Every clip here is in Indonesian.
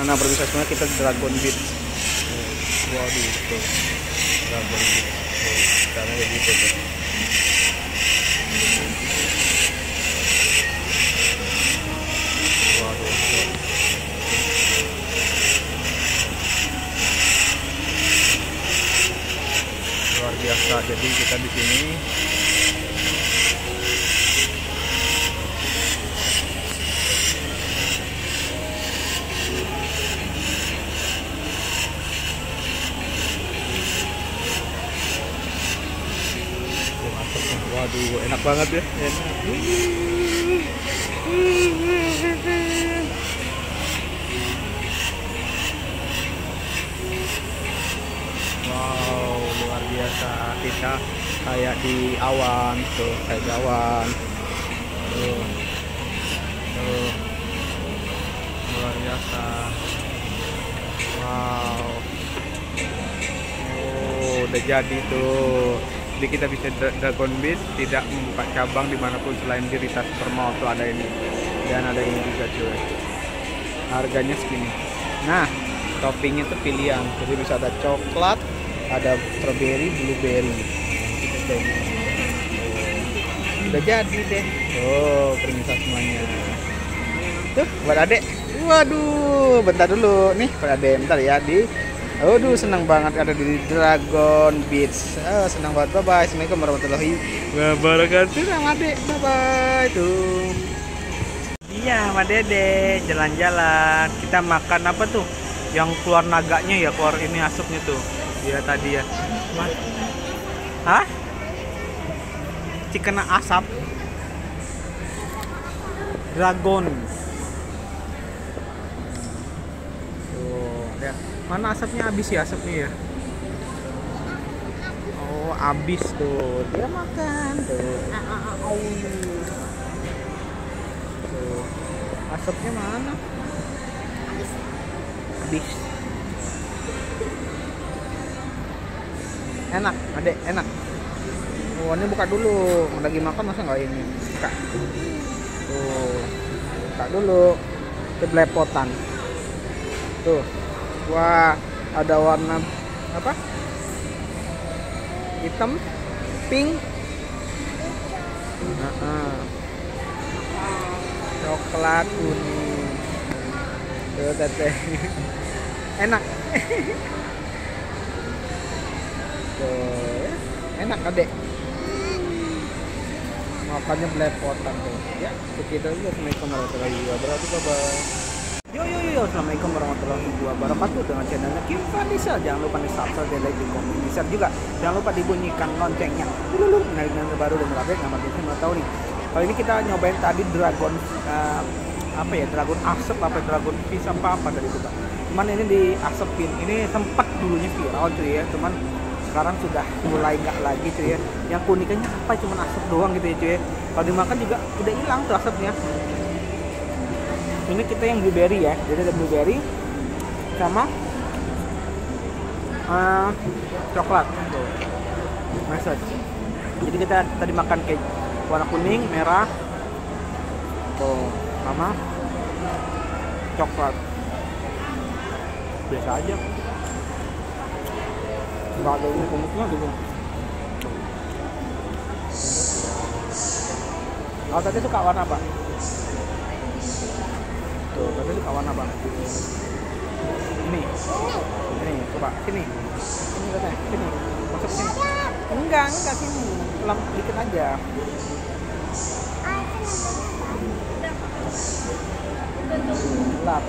Nah, pemirsa semua, kita Dragon Beach. Waduh, tuh. Dragon Beach. Caranya kayak gitu tuh. Waduh. Luar biasa. Jadi kita di sini waduh, enak banget ya. Enak. Wow, luar biasa. Kita kayak di awan tuh, kayak di awan. Tuh. Tuh. Luar biasa. Wow. Oh, udah jadi tuh. Jadi kita bisa Dragon Beach tidak membuka cabang dimanapun selain di Rita Supermall tuh ada ini, dan ada ini juga cuy. Harganya segini. Nah, toppingnya tuh pilihan, jadi bisa ada coklat, ada strawberry, blueberry. Kita coba. Udah jadi deh. Oh, pemirsa semuanya. Tuh buat adek. Waduh, bentar dulu nih buat adek, bentar ya di. Aduh, senang banget ada di Dragon Beach. Senang banget. Bye bye. Assalamualaikum warahmatullahi wabarakatuh. Sama Dek. Bye bye. Tuh. Iya, sama Dede jalan-jalan. Kita makan apa tuh? Yang keluar naganya ya, keluar ini asapnya tuh. Iya tadi ya. Hah? Chicken asap. Dragon. Tuh, lihat. Mana asapnya, habis ya asapnya ya? Oh, habis tuh. Dia makan tuh. Tuh. Asapnya mana? Habis. Enak, adek, enak. Oh, ini buka dulu. Lagi makan masa nggak ini? Buka. Tuh. Buka dulu. Itu belepotan. Tuh. Wah, ada warna apa? Hitam, pink, coklat, kuning. Tuh teteh, enak. Tuh, enak adek. Makannya belepotan tuh. Ya, segitu aja. Assalamualaikum warahmatullahi wabarakatuh. Yo, assalamualaikum warahmatullahi wabarakatuh. Dengan channelnya Kim Vanessa. Jangan lupa di subscribe, di like, di komen, di share juga. Jangan lupa dibunyikan loncengnya. Nah, baru dan update nggak makin saya mau tahu nih. Kali ini kita nyobain tadi dragon apa ya, dragon asap apa dragon fish apa dari itu Pak. Cuman ini diasepin. Ini sempat dulunya viral cuy ya. Cuman sekarang sudah mulai nggak lagi cuy ya. Yang keunikannya apa, cuman asap doang gitu ya cuy ya. Kalau dimakan juga udah hilang tuh asapnya. Ini kita yang blueberry ya, jadi ada blueberry sama coklat tuh, message. Jadi kita tadi makan kayak warna kuning, merah tuh, sama coklat. Biasa aja, nggak ada ini kumusnya gitu. Kalau tadi suka warna apa? Tuh, tadi suka warna apa? Ini, coba sini, katanya, sini, masuk sini. Enggak sini, pelan dikit aja. Gelap.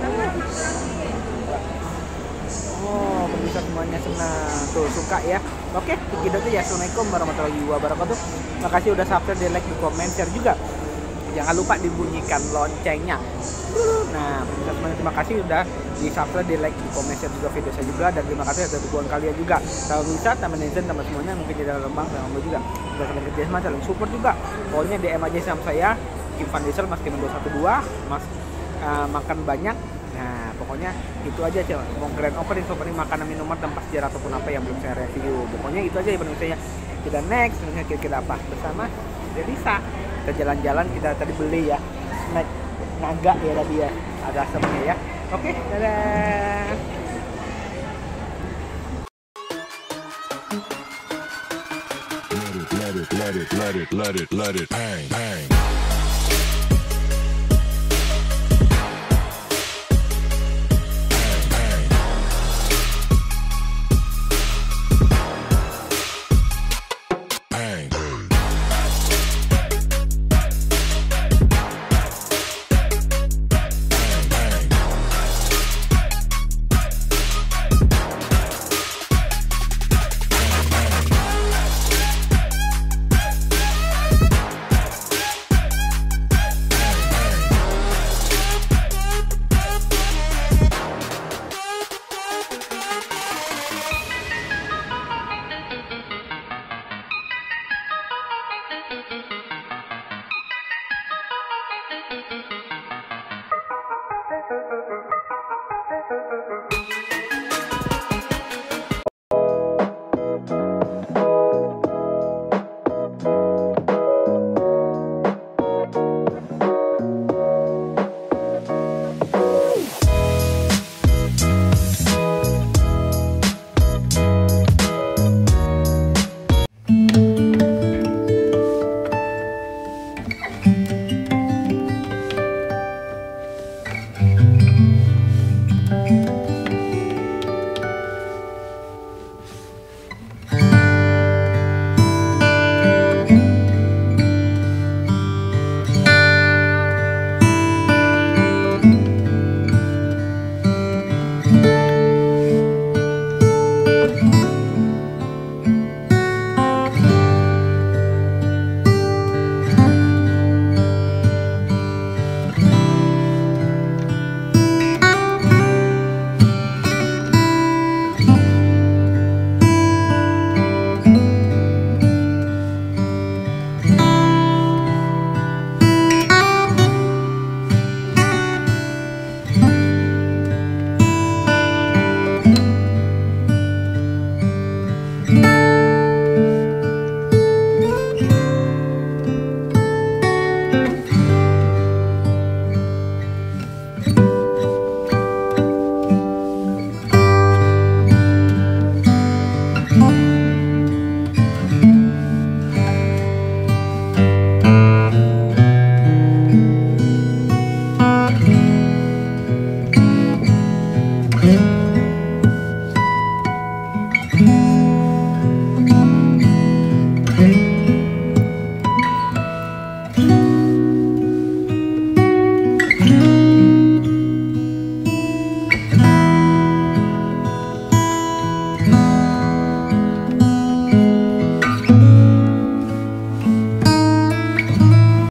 Oh, pemirsa semuanya senang. Tuh, suka ya. Oke, begitu aja ya. Assalamualaikum warahmatullahi wabarakatuh. Makasih udah subscribe, di like, di komen, share juga. Jangan lupa dibunyikan loncengnya. Nah, pemirsa semuanya, terima kasih udah di subscribe, di like, di komen, share juga video saya juga. Dan terima kasih atas dukungan kalian juga. Kalau bisa, teman netizen, teman semuanya mungkin di dalam lembang, sama juga. Udah kalian kerja sama, saling support juga. Pokoknya DM aja sama saya, Kim Vanessa, Mas Kim 212, Mas makan banyak. Nah, pokoknya itu aja coba. Mau grand opening makanan minuman tempat sejarah ataupun apa yang belum saya review. Pokoknya itu aja ya pemirsa. Kita next, kira-kira apa bersama Delisa. Kita jalan-jalan, kita tadi beli ya snack naga ya tadi ya, ada asapnya ya. Oke, dadah. Let it bang, bang.